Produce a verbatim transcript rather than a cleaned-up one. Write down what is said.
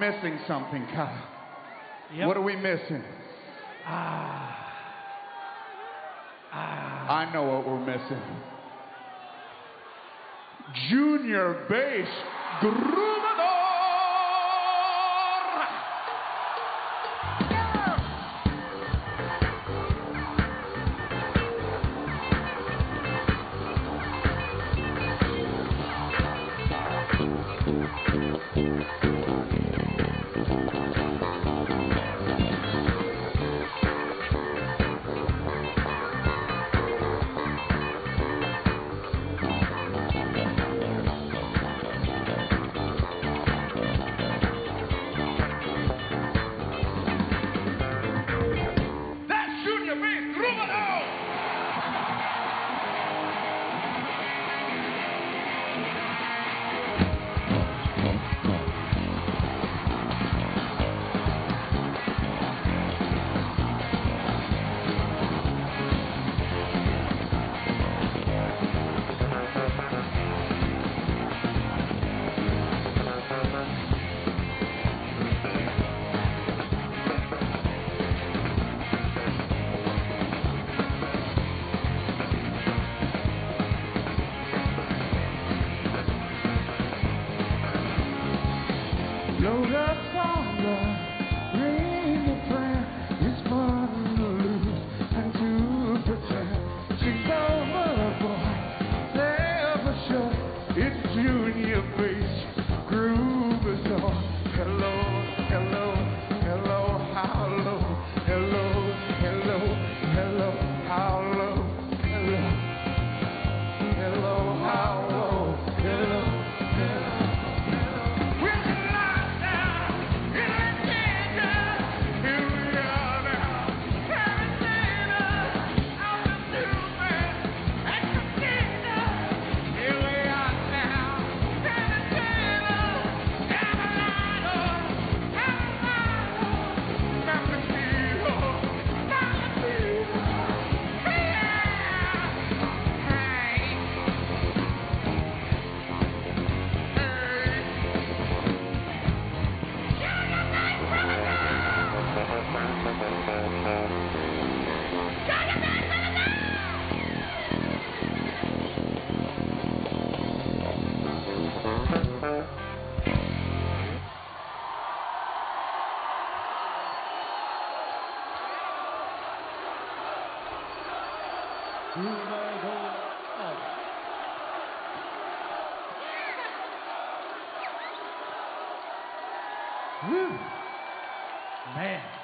Missing something, Kyle. Yep. What are we missing? Ah. Ah. I know what we're missing. Junior bass Grubador. Load up on the ring of prayer. It's fun to lose and to pretend. She's over, boy, never sure. It's Junior bass groove is on. Hello, hello, hello, how low? Hello, hello, hello, how low? Hello, hello, how low? Hello, hello. Woo. Man.